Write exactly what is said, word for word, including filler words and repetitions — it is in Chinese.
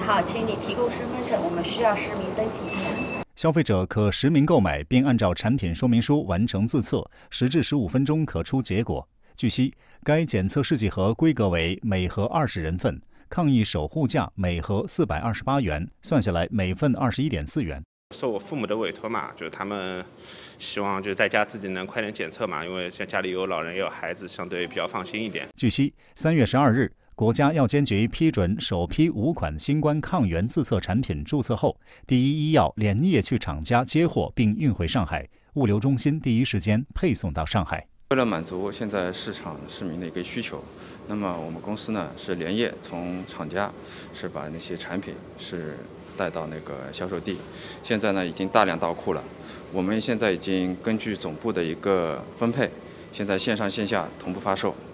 号，请你提供身份证，我们需要实名登记一下。 消费者可实名购买，并按照产品说明书完成自测，十至十五分钟可出结果。据悉，该检测试剂盒规格为每盒二十人份，抗疫守护价每盒四百二十八元，算下来每份二十一点四元。 受我父母的委托嘛，就是他们希望就在家自己能快点检测嘛，因为像家里有老人也有孩子，相对比较放心一点。 据悉，三月十二日，国家药监局批准首批五款新冠抗原自测产品注册后，第一医药连夜去厂家接货并运回上海，物流中心第一时间配送到上海。 为了满足现在市场市民的一个需求，那么我们公司呢是连夜从厂家是把那些产品是带到那个销售地，现在呢已经大量到库了。我们现在已经根据总部的一个分配，现在线上线下同步发售。